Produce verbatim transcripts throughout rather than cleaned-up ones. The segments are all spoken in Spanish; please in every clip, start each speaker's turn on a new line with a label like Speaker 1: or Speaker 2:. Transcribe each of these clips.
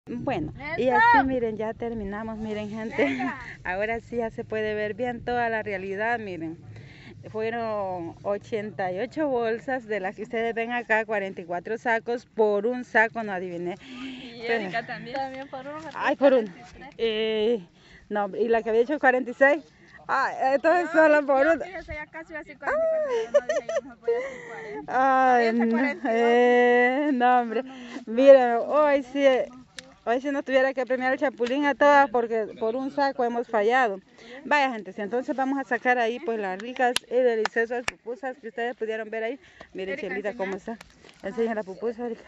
Speaker 1: Bueno, y así miren, ya terminamos, miren gente, ahora sí ya se puede ver bien toda la realidad, miren. Fueron ochenta y ocho bolsas, de las que ustedes ven acá, cuarenta y cuatro sacos, por un saco, no adiviné.
Speaker 2: Y Erika también. También por uno.
Speaker 1: Ay, por uno. Eh, no, y la que había hecho cuarenta y seis. Ah, entonces no, solo por uno.
Speaker 2: Ya casi así cuarenta y cuatro, no dije yo, no voy a hacer
Speaker 1: cuarenta. Ay, no, eh, no, hombre. Miren, hoy sí, hoy si nos tuviera que premiar el chapulín a todas porque por un saco hemos fallado. Vaya gente, si entonces vamos a sacar ahí pues las ricas y deliciosas pupusas que ustedes pudieron ver ahí. Miren Chelita cómo está. Enseña la pupusa, Erika.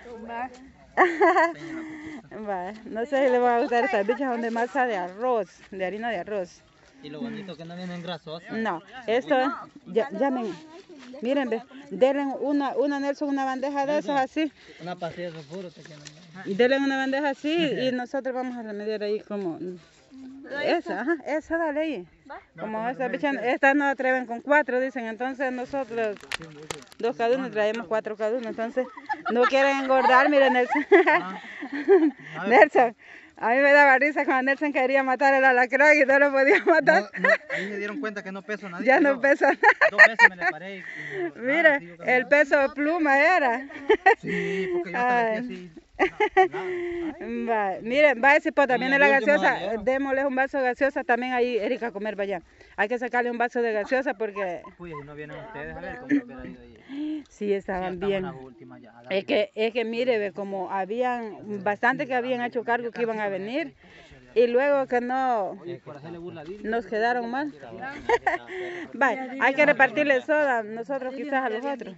Speaker 1: Va, no sé si le va a gustar estas bichas, son de masa de arroz, de harina de arroz.
Speaker 3: Y lo bonito que no vienen grasosas.
Speaker 1: No, esto, ya, llamen, miren, ve, denle una, una Nelson, una bandeja de esas así.
Speaker 3: Una pastilla de sulfuro te quieren dar.
Speaker 1: Denle una bandeja así y nosotros vamos a remediar ahí como... Esa, ajá, esa dale ahí. Como esas bichas, estas no atreven con cuatro, dicen, entonces nosotros, dos cada uno, traemos cuatro cada uno, entonces no quieren engordar, miren Nelson. Nelson. A mí me daba risa cuando Nelson quería matar el alacrán y no lo podía matar.
Speaker 3: No, no, ahí se dieron cuenta que no peso nadie.
Speaker 1: Ya no pesa nada.
Speaker 3: Dos veces me le paré. Y, y,
Speaker 1: mira, ah, el peso de pluma era.
Speaker 3: Sí, porque yo estaba así.
Speaker 1: No, va, miren, va ese pot también de la gaseosa, démosles un vaso de gaseosa también ahí, Erika, a comer vaya. Hay que sacarle un vaso de gaseosa porque...
Speaker 3: Uy, si no vienen ustedes, a ver cómo hubiera ido ahí.
Speaker 1: Sí, estaban sí, bien. Ya, es que, es que mire, ve, como habían bastante que habían hecho cargo que iban a venir y luego que no nos quedaron mal. Vaya, hay que repartirle soda, nosotros quizás a los otros.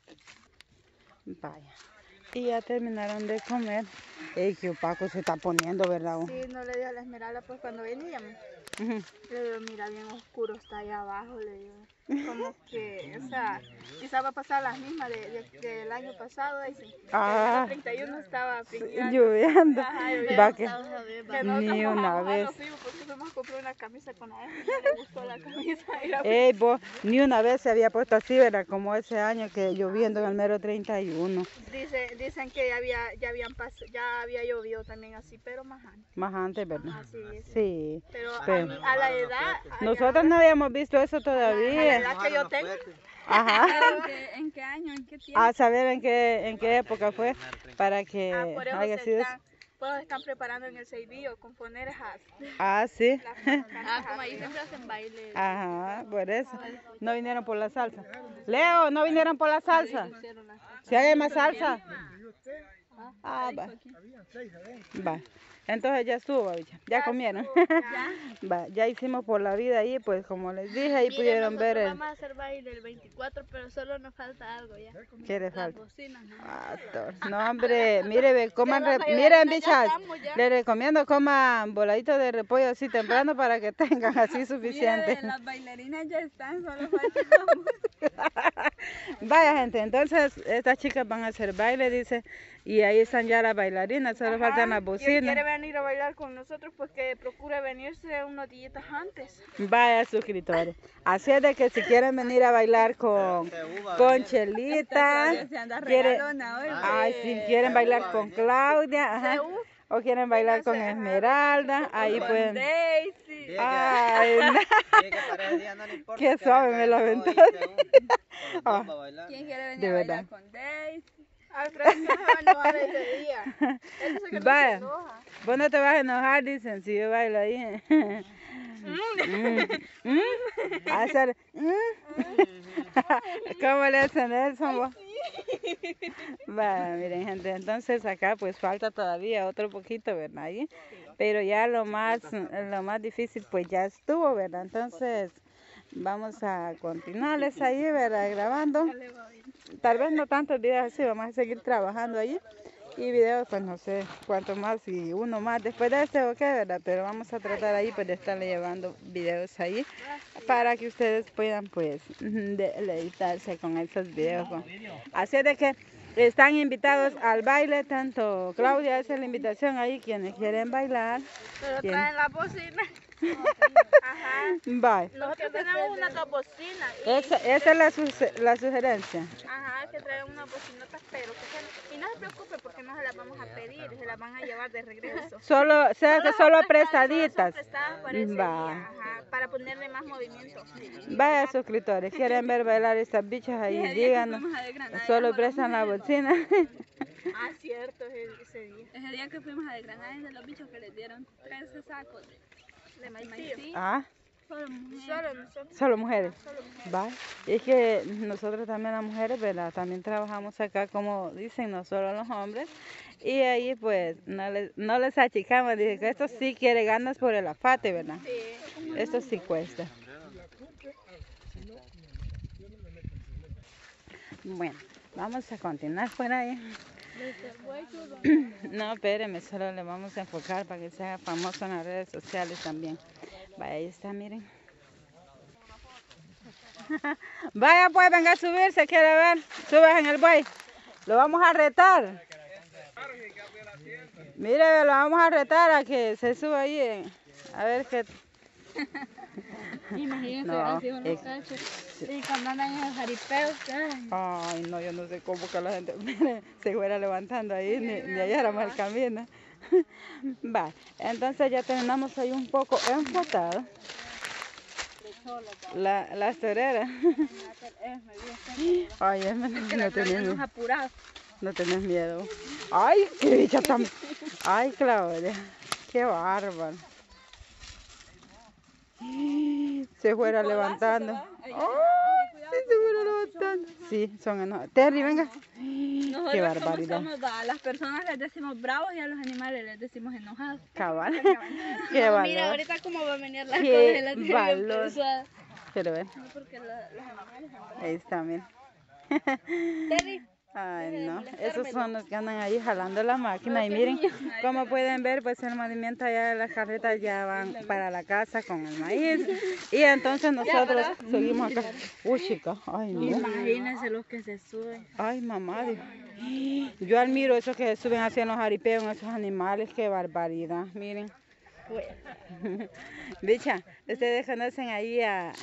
Speaker 1: Vaya. Y ya terminaron de comer. Ey, qué opaco se está poniendo, ¿verdad?
Speaker 2: Sí, no le dio a la Esmeralda pues cuando veníamos. Uh-huh. Le digo, mira, bien oscuro está allá abajo, le digo. Como que, o sea, quizá va a pasar las mismas de, de, del año pasado. Dice, ah, el treinta y uno estaba
Speaker 1: lloviendo.
Speaker 2: Ajá,
Speaker 1: va que,
Speaker 2: que no,
Speaker 1: ni una vez.
Speaker 2: Porque fuimos a comprar una camisa con la Esme, no le gustó la camisa.
Speaker 1: Ey, vos, ni una vez se había puesto así, ¿verdad? Como ese año que lloviendo en el mero treinta y uno.
Speaker 2: Dice, dicen que ya había, ya habían pas, ya había llovido también así, pero más antes.
Speaker 1: Más antes, ¿verdad?
Speaker 2: Ajá, sí, sí.
Speaker 1: sí.
Speaker 2: Pero, pero a, a la edad...
Speaker 1: Nosotros no habíamos visto eso todavía.
Speaker 2: A la edad que yo tengo.
Speaker 1: Ajá.
Speaker 2: ¿En qué, en qué año? ¿En qué tiempo?
Speaker 1: A saber en qué, en qué época fue para que
Speaker 2: ah, por eso
Speaker 1: haya sido
Speaker 2: están, pues están preparando en el Seibillo con poner esas.
Speaker 1: Ah, sí.
Speaker 2: Ah, como ahí siempre hacen baile.
Speaker 1: Ajá, por eso. No vinieron por la salsa. Leo, no vinieron por la salsa. ¿Si hay más salsa? Ah, va. Va. Entonces ya estuvo, bicha. Ya, ya comieron. Ya. Va, ya hicimos por la vida ahí, pues como les dije, ahí Miren, pudieron ver el...
Speaker 2: Vamos a hacer baile el veinticuatro, pero solo nos falta algo ya.
Speaker 1: ¿Qué le falta?
Speaker 2: Las bocinas, ¿no?
Speaker 1: Ah, no, hombre, mire, ve, coman, re... miren, bichas, les recomiendo coman voladitos de repollo así temprano para que tengan así suficiente.
Speaker 2: Mire, las bailarinas ya están, solo falta.
Speaker 1: Vaya gente, entonces estas chicas van a hacer baile, dice, y ahí están ya las bailarinas, solo Ajá, faltan las bocinas.
Speaker 2: Si quiere venir a bailar con nosotros, pues que procure venirse unos días antes.
Speaker 1: Vaya suscriptores, así es de que si quieren venir a bailar con, con Chelita, quiere, ay, si quieren bailar con Claudia, ajá, o quieren bailar con Esmeralda, ahí pueden.
Speaker 2: Daisy.
Speaker 1: Ay, no. Qué suave me lo aventó.
Speaker 2: ¿Quién quiere venir a bailar con Daisy? Alfredo no se va a enojar ese día. Él
Speaker 1: Vaya,
Speaker 2: no se enoja.
Speaker 1: Vos no te vas a enojar, dicen, si yo bailo ahí. mm. Mm. Hacer, mm. ¿Cómo le hacen Nelson vos? Vaya, miren gente, entonces acá pues falta todavía otro poquito, ¿verdad? ¿Sí? Pero ya lo más, lo más difícil pues ya estuvo, ¿verdad? Entonces vamos a continuarles ahí, ¿verdad? Grabando. Tal vez no tantos videos así, vamos a seguir trabajando allí. Y videos, pues no sé cuánto más, y uno más después de este o qué, ¿verdad? Pero vamos a tratar ahí pues de estarle llevando videos ahí para que ustedes puedan pues deleitarse con esos videos. Así es de que están invitados al baile, tanto Claudia hace la invitación ahí, quienes quieren bailar.
Speaker 2: Pero traen la bocina. Ajá.
Speaker 1: Bye.
Speaker 2: Nosotros tenemos una dos bocinas. y-
Speaker 1: Esa, esa es la, su- la sugerencia.
Speaker 2: Ajá, que traen unas bocinotas, pero que sean- y no se preocupe porque no se las vamos a pedir, se las van a llevar de regreso.
Speaker 1: Solo, o sea que solo
Speaker 2: son
Speaker 1: prestaditas.
Speaker 2: Son prestadas para ese
Speaker 1: Va.
Speaker 2: día, ajá, para ponerle más movimiento.
Speaker 1: Vaya suscriptores, quieren ver bailar estas bichas ahí, díganos. Solo prestan la bocina.
Speaker 2: Ah, cierto, ese, ese día.
Speaker 4: Ese día que fuimos a desgranar de los bichos que les dieron trece sacos de,
Speaker 2: De maíz.
Speaker 4: maicillo.
Speaker 1: Ah,
Speaker 4: Solo mujeres.
Speaker 2: Solo nosotros.
Speaker 1: solo mujeres.
Speaker 2: Solo mujeres.
Speaker 1: Va. Es que nosotros también las mujeres, ¿verdad? También trabajamos acá, como dicen, no solo los hombres. Y ahí pues no les, no les achicamos. Dije que esto sí quiere ganas por el afate, ¿verdad?
Speaker 2: Sí.
Speaker 1: Esto sí cuesta. Bueno, vamos a continuar por ahí. No, espéreme, solo le vamos a enfocar para que sea famoso en las redes sociales también. Vaya, ahí está, miren. Vaya pues, venga a subirse, quiere ver. Subes en el buey. Lo vamos a retar. Mire, lo vamos a retar a que se suba ahí. eh, A ver qué...
Speaker 4: Imagínense,
Speaker 1: No,
Speaker 4: así van los
Speaker 1: es-
Speaker 4: cachos. Y cuando andan en el jaripeo, ay,
Speaker 1: Ay, no, yo no sé cómo que la gente mire, se fuera levantando ahí, ni, ni halláramos el camino. Va, entonces ya terminamos ahí un poco enfocado. La, las toreras. Ay, es no, no tenés
Speaker 4: nos
Speaker 1: miedo.
Speaker 4: apurados.
Speaker 1: No tenés miedo. Ay, qué bicha tan... Ay, Claudia, qué bárbaro. Se fuera levantando. Ay, sí, se fuera levantando. Sí, son enojados. Terry, venga.
Speaker 4: Nosotros
Speaker 1: Qué
Speaker 4: como
Speaker 1: barbaridad.
Speaker 4: somos, va, a las personas les decimos bravos y a los animales les decimos enojados.
Speaker 1: Cabal. Qué
Speaker 2: Mira,
Speaker 1: valor.
Speaker 2: ahorita cómo va a venir las
Speaker 1: Qué
Speaker 2: cosas de la tele
Speaker 1: valor.
Speaker 2: pesadas.
Speaker 1: Quiero ver.
Speaker 4: No, porque la- los animales son bravos.
Speaker 1: Ahí está, mira.
Speaker 4: Terry,
Speaker 1: Ay, no. Esos son los que andan ahí jalando la máquina. Y miren, como pueden ver, pues el movimiento allá de las carretas ya van para la casa con el maíz. Y entonces nosotros seguimos acá. Uy, chica. Ay, no.
Speaker 4: imagínense los que se suben.
Speaker 1: Ay, mamá. Dios. Yo admiro esos que suben hacia los jaripeos, esos animales. Qué barbaridad. Miren. Bicha, ustedes conocen ahí a,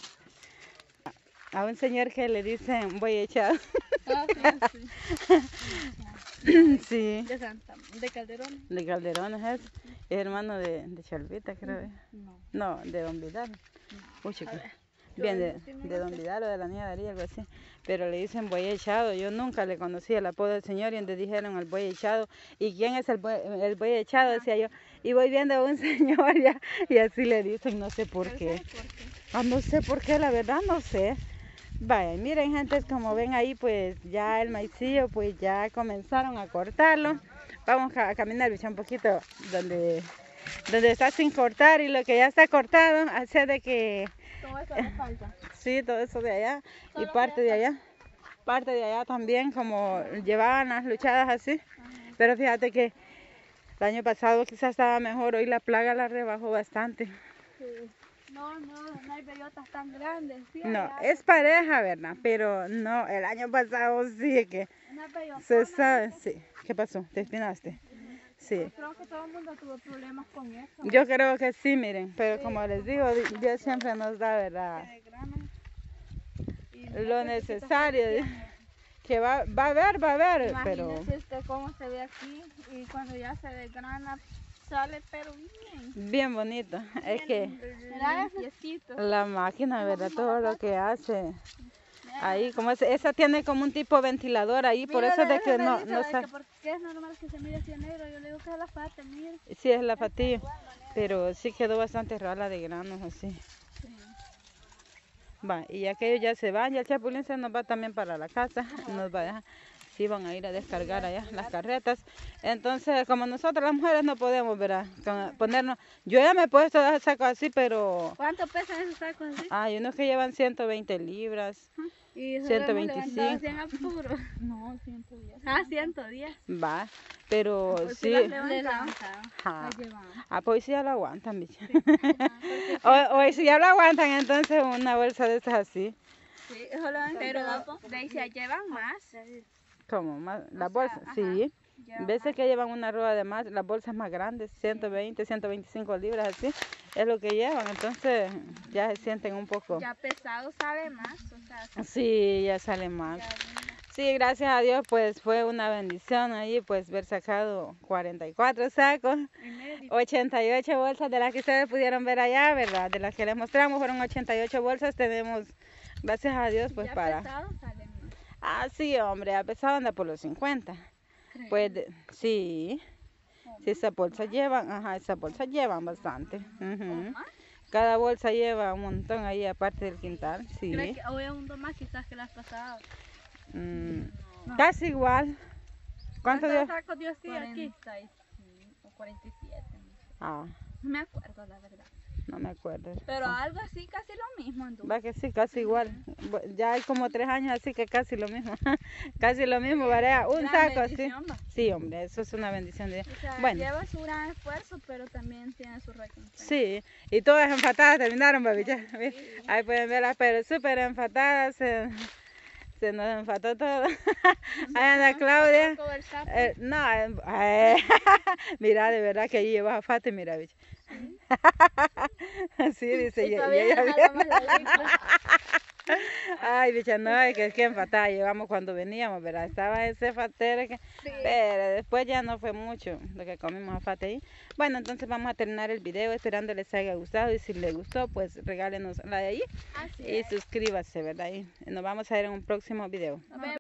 Speaker 1: a un señor que le dicen voy echado.
Speaker 4: Ah, sí, sí.
Speaker 1: Sí.
Speaker 4: De Santa, de Calderón.
Speaker 1: De Calderón es ese. Es hermano de, de Chalvita, creo. ¿Eh?
Speaker 4: No.
Speaker 1: No, de Don Vidal. Uy, chica. Bien, de, de Don Vidal o de la niña Daría, algo así. Pero le dicen buey echado. Yo nunca le conocí el apodo del señor y donde dijeron el buey echado. ¿Y quién es el buey, el buey echado? Decía yo. Y voy viendo a un señor ya, y así le dicen, no sé por qué. Ah, no sé por qué, la verdad no sé. Vaya, miren gente, como ven ahí, pues ya el maicillo, pues ya comenzaron a cortarlo. Vamos a, a caminar, bicho, un poquito donde, donde está sin cortar y lo que ya está cortado, hace de que...
Speaker 2: Todo eso le falta.
Speaker 1: Sí, todo eso de allá y parte de allá. Parte de allá también, como llevaban las luchadas así. Pero fíjate que el año pasado quizás estaba mejor, hoy la plaga la rebajó bastante.
Speaker 4: No, no, no hay bellotas tan grandes. Sí,
Speaker 1: No,
Speaker 4: allá,
Speaker 1: es pareja, ¿verdad? Pero no, el año pasado sí que
Speaker 4: una bellota.
Speaker 1: se sabe. Sí. ¿Qué pasó? ¿Te espinaste? Sí.
Speaker 4: Creo que todo el mundo tuvo problemas con eso.
Speaker 1: Yo creo que sí, miren. Pero como les digo, Di- Dios siempre nos da, ¿verdad?
Speaker 4: De grano. Y
Speaker 1: Lo necesario. Que va, va a haber, va a haber. Pero
Speaker 4: imagínese usted cómo se ve aquí y cuando ya se desgrana sale pero bien.
Speaker 1: bien bonito. Es que
Speaker 4: Mira, limpiecito.
Speaker 1: la máquina, ¿verdad? Todo lo que hace. Ahí, como es, esa tiene como un tipo ventilador ahí, por
Speaker 4: Mira,
Speaker 1: eso de
Speaker 4: eso
Speaker 1: que
Speaker 4: me
Speaker 1: no,
Speaker 4: dice,
Speaker 1: no
Speaker 4: de
Speaker 1: sale.
Speaker 4: que ¿por qué es normal que se mire así negro? Yo le digo que es la pata, mire.
Speaker 1: Sí, es la patilla. Pero sí quedó bastante rala de granos así. Va, y aquellos ya se van, ya el chapulín se nos va también para la casa, nos va a dejar, sí van a ir a descargar allá las carretas. Entonces, como nosotros las mujeres no podemos, ¿verdad? Con- ponernos, yo ya me he puesto el saco así, pero
Speaker 4: ¿Cuánto pesan esos sacos así?
Speaker 1: hay unos que llevan ciento veinte libras,
Speaker 4: Y eso
Speaker 1: ciento
Speaker 4: lo hemos levantado
Speaker 1: veinticinco.
Speaker 4: cien apuros. No, ciento diez. Ah, ciento diez.
Speaker 1: va, pero
Speaker 4: Pues
Speaker 1: sí,
Speaker 4: las levantamos.
Speaker 1: ajá.
Speaker 4: Las llevamos.
Speaker 1: Ah, pues sí ya lo aguantan, bicho. o, o si ya lo aguantan, entonces una bolsa de esas así,
Speaker 4: Sí, solamente
Speaker 2: Pero
Speaker 4: la po-
Speaker 2: de ahí se llevan más.
Speaker 1: como más, la bolsa, sí.
Speaker 4: Ya.
Speaker 1: Veces que llevan una rueda de más, las bolsas más grandes, ciento veinte, ciento veinticinco libras, así, es lo que llevan, entonces ya se sienten un poco.
Speaker 4: Ya pesado sale más, o sea,
Speaker 1: Sí, ya sale más.
Speaker 4: ya abunda.
Speaker 1: Sí, gracias a Dios, pues fue una bendición ahí, pues ver sacado cuarenta y cuatro sacos,
Speaker 4: Y medio.
Speaker 1: ochenta y ocho bolsas de las que ustedes pudieron ver allá, ¿verdad? De las que les mostramos fueron ochenta y ocho bolsas, tenemos, gracias a Dios, pues
Speaker 4: Ya
Speaker 1: para...
Speaker 4: pesado sale más.
Speaker 1: Ah, sí, hombre, a pesar anda por los cincuenta.
Speaker 4: ¿Crees?
Speaker 1: Pues de- sí,
Speaker 4: ¿O
Speaker 1: sí, esas bolsas llevan, ajá, esas bolsas llevan bastante.
Speaker 4: más?
Speaker 1: Ujú.
Speaker 4: ¿O más?
Speaker 1: Cada bolsa lleva un montón ahí aparte del quintal, sí.
Speaker 4: ¿Crees que hoy hundo más quizás que las pasadas?
Speaker 1: Mm,
Speaker 4: No.
Speaker 1: casi igual. ¿Cuánto dio?
Speaker 4: sacos dio así aquí?
Speaker 2: cuarenta y cinco o cuarenta y siete.
Speaker 1: Ah,
Speaker 4: No me acuerdo la verdad.
Speaker 1: no me acuerdo.
Speaker 4: Pero
Speaker 1: Ah,
Speaker 4: algo así, casi lo mismo anduvo.
Speaker 1: va que sí, casi igual. Bu- Ya hay como tres años así que casi lo mismo. Casi lo mismo, ¿verdad? Un
Speaker 4: Gran
Speaker 1: saco así.
Speaker 4: bendición, va.
Speaker 1: Sí, hombre, eso es una bendición de Dios.
Speaker 4: O sea,
Speaker 1: Bueno.
Speaker 4: lleva su gran esfuerzo, pero también tiene su recompensa.
Speaker 1: Sí, y todas enfatadas terminaron, baby. Ya, ¿ves? Ahí pueden verlas, pero súper enfatadas. Se, se nos enfató todo. Ahí anda Claudia.
Speaker 4: Saco del sapo.
Speaker 1: Eh, no, eh, mira, de verdad que allí llevas afate, mira, bicho. Sí, dice,
Speaker 4: Y
Speaker 1: ya,
Speaker 4: todavía
Speaker 1: ya,
Speaker 4: le
Speaker 1: ya.
Speaker 4: jalamos la lengua.
Speaker 1: Ay, bicha, no, es que es que empatada llevamos cuando veníamos, ¿verdad? Estaba ese fatero que...
Speaker 4: Sí.
Speaker 1: Pero después ya no fue mucho lo que comimos afate ahí. Bueno, entonces vamos a terminar el video esperando les haya gustado y si les gustó, pues regálenos la de ahí
Speaker 4: Así
Speaker 1: y
Speaker 4: es.
Speaker 1: suscríbase, ¿verdad? Y nos vamos a ver en un próximo video.
Speaker 4: Nos vemos.